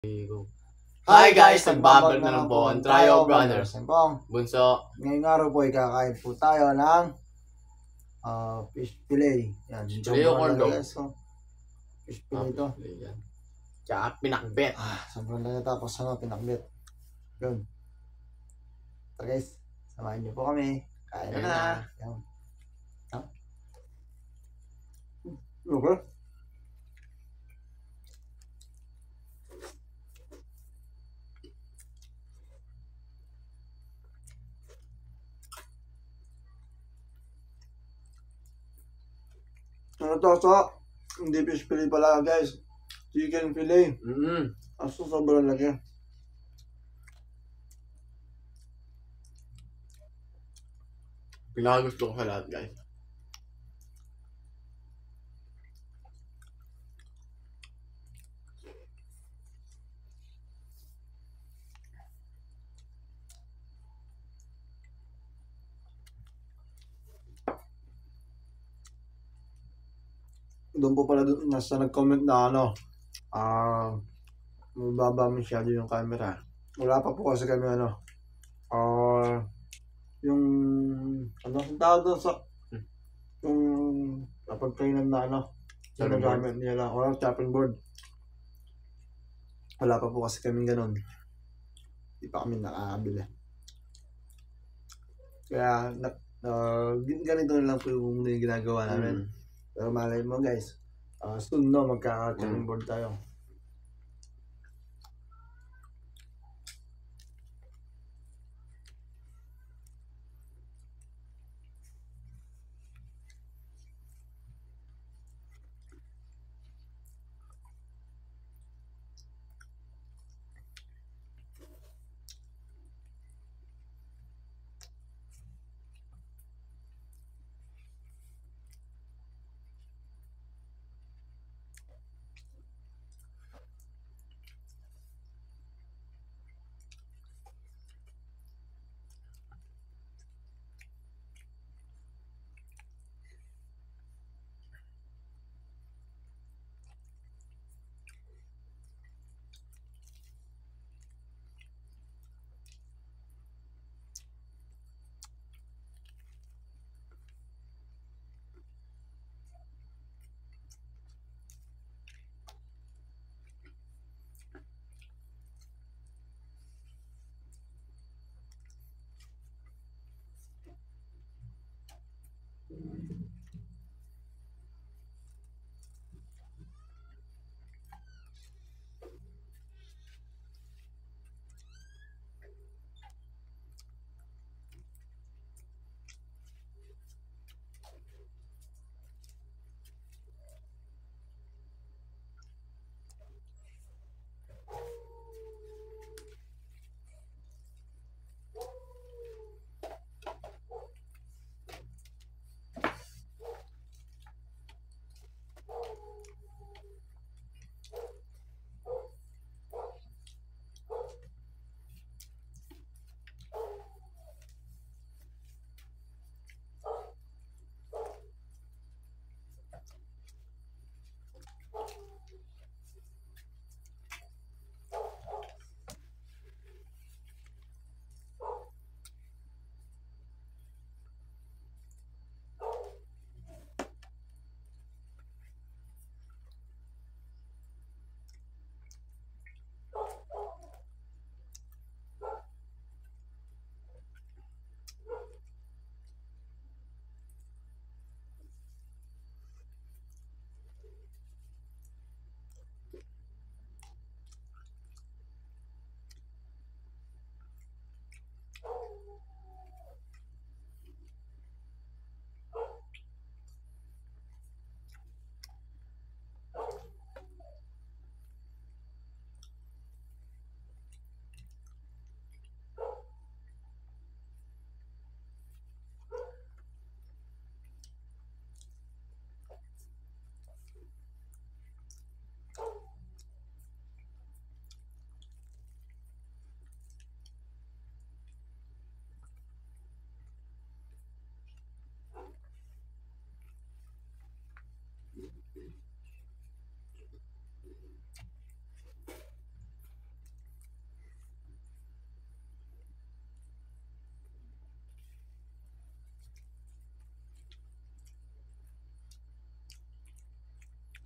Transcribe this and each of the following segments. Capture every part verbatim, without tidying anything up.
Hi guys! Nagbabalik na lang po ang Trio Brothers. Sempong. Bunso. Ngayong araw po ay kakain po tayo ng uh, fish fillet. Yan. Fish fillet o corn dog? So, fish fillet ito. Ah, tsaka pinakbet. Ah, sobrang lang natapos ano, pinakbet. Yun. So guys, samahan niyo po kami. Kain na na. Yan. Ha? Okay. Ano to, so? Hindi fish fillet pala guys. Chicken fillet. Mm-hmm. Aso sobrang laki. Pinakagusto ko sa lahat guys. Doon po pala doon, nasa nag-comment na ano, ah, uh, mababa masyado yung camera. Wala pa po kasi kami ano, ah, uh, yung, ano ang tawag doon sa, yung napagkainan na ano, yung nagamit nila, o chopping board. Wala pa po kasi kami ganun. Hindi pa kami nakakabili. Kaya, na, uh, ganito na lang po yung ginagawa namin. Mm. Pero malay mo guys, uh, soon no, magkaka-chopping board tayo.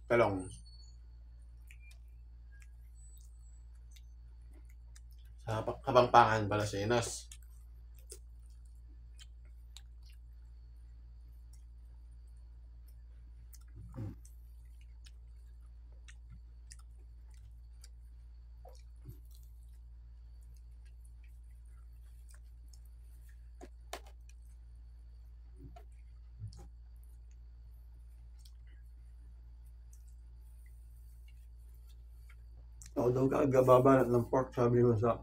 Talong. Sa Kapampangan, Balasinas. Ako daw kagababanat ng pork, sabi ko sa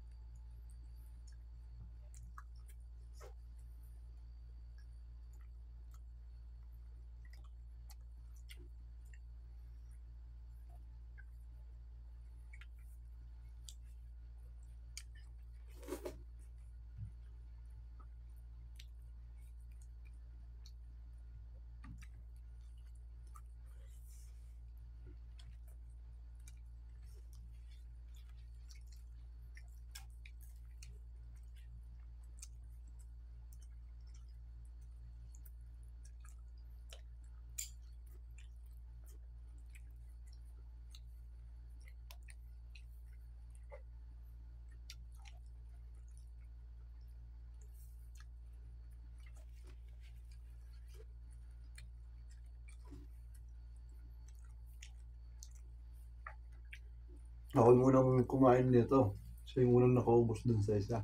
ako munang kumain nito. Siya yung unang nakaubos dun sa isa.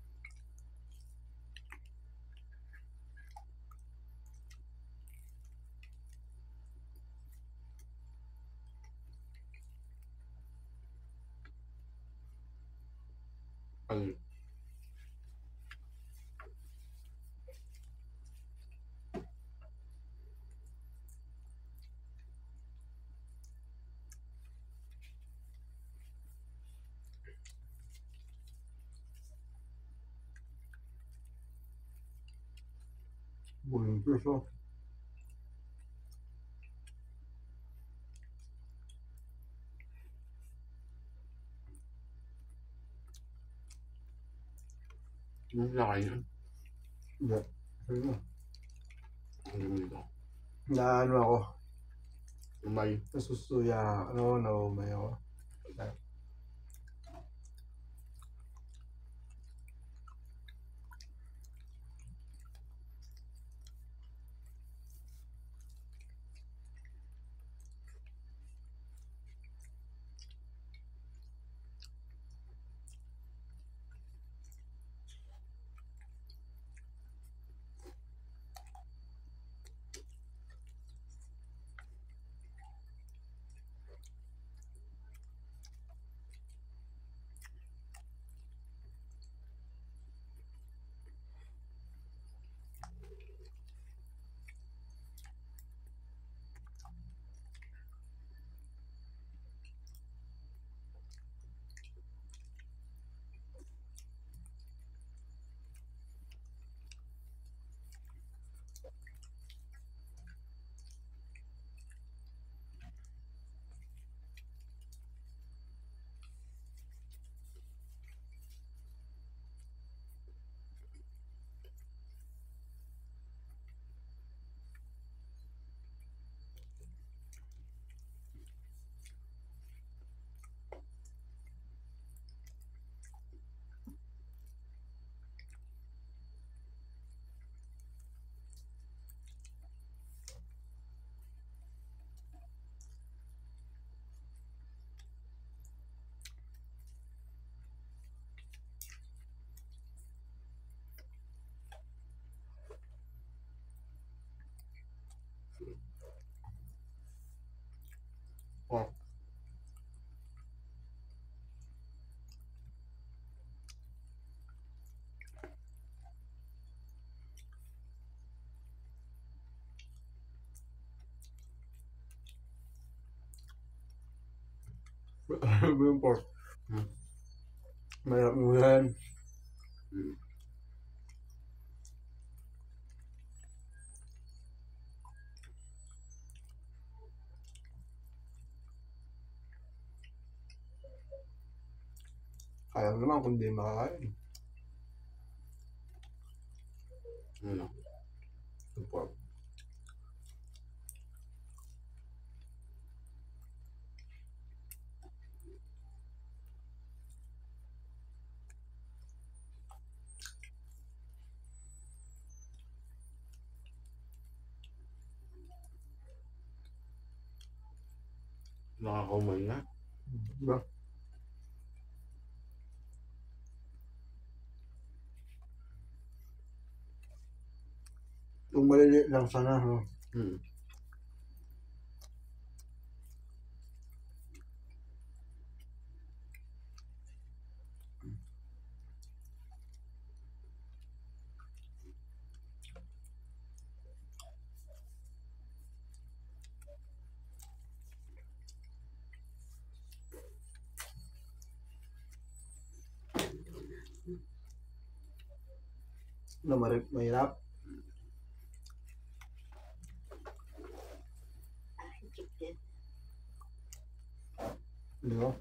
Ano? Buling piso. Yung laki yun. Hindi. Ano? Ang dami nito. Naano ako. Umay. Nasusuya. Ano, naumay ako. Oh. Ano ba yung pork? Hmm. Mahirap mo yan. Hmm. Kaya mo naman kung di makakain. Ano? Yung pork. Nakakaumay nga. Diba? Kung maliliit lang sana, no? Hmm. Na marip, mahirap. Diba?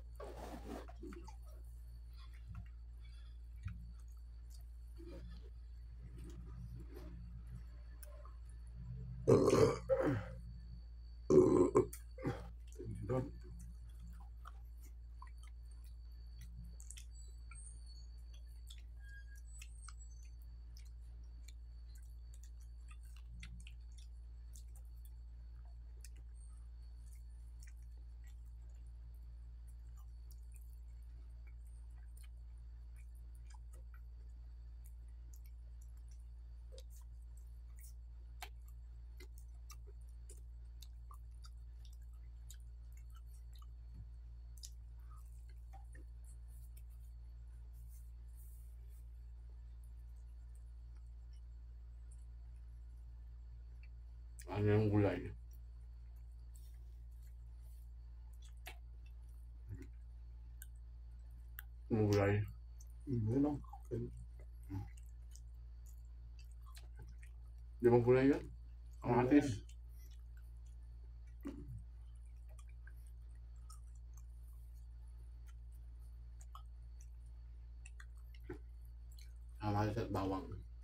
Ano yung gulay? Yung gulay. Hindi, no? Di ba gulay yan? Ang atis. Amatis at bawang.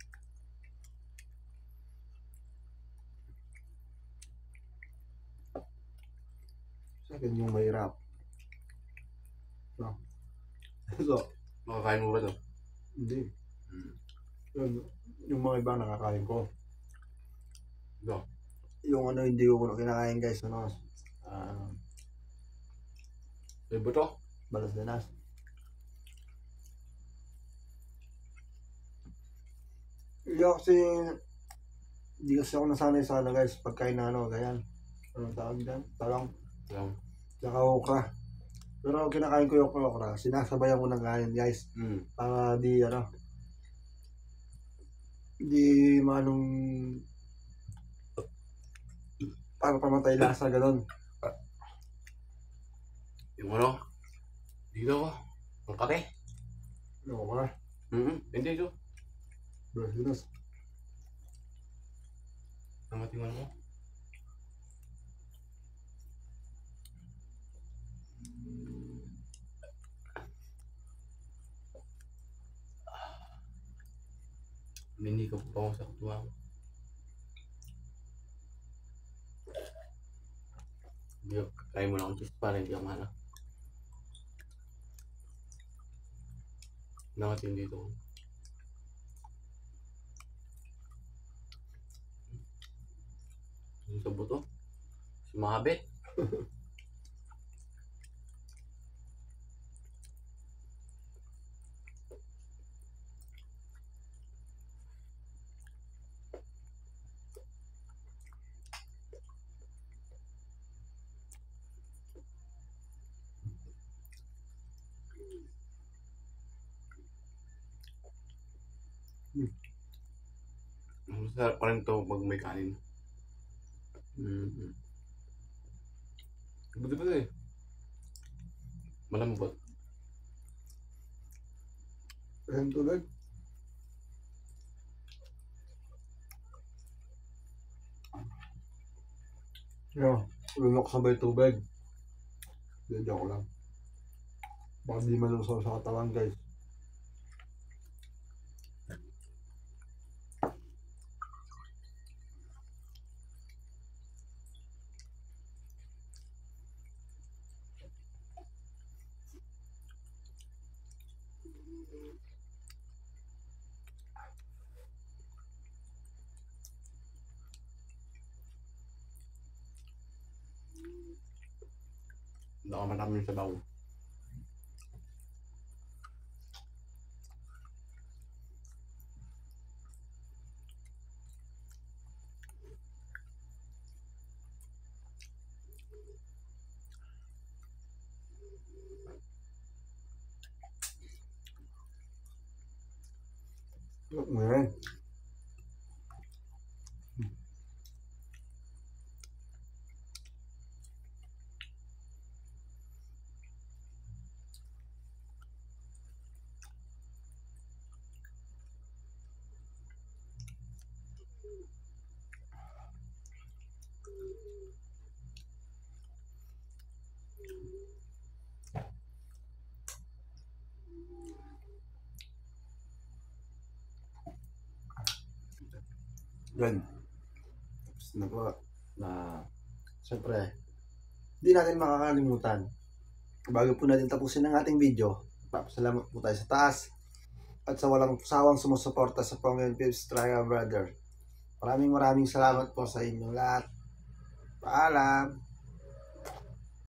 Sa akin yung mahirap. No? So, Makakain mo ba ito? hindi. Hmm. Yun, yung mga iba nakakain ko. Ito. Yung ano hindi ko kinakain guys, ano? Ah, May buto? balas dinas. Hindi kasi, hindi kasi ako nasanay sa ano guys, pagkain na ano, ganyan. Anong tawag dyan? Talong. Lang. Tsaka okra. Pero kinakain ko yung okra, sinasabayan ko ng kanin guys. Hmm. Para di ano, di manong para pamatay lasa ganun. Yung ano? Dito ko. Ang kape? Yung okra, Hmm. Hindi ito. balas dinas. Ang ating ano? Hindi ka pa ako sa kutuwa ko. Hindi, kain mo na akong cheese para hindi ka mahala. Nangatin dito. Yung sa buto. Sumabit. Masarap pa rin ito pag may kanin. Mm-hmm. Buti ba ito eh? Malambot. Ayan tulad. Yo, ulunok sabay tubig. Hindi, joke lang. Baka di malusaw sa katawan guys. Baka marami yung sabaw. Ngayon. Yun. Tapos na po na siyempre, hindi natin makakalimutan. Bago po natin tapusin ang ating video, papasalamat po tayo sa taas at sa walang sawang sumusuporta sa Pongyan Pips Trial Brother. Maraming maraming salamat po sa inyong lahat. Paalam!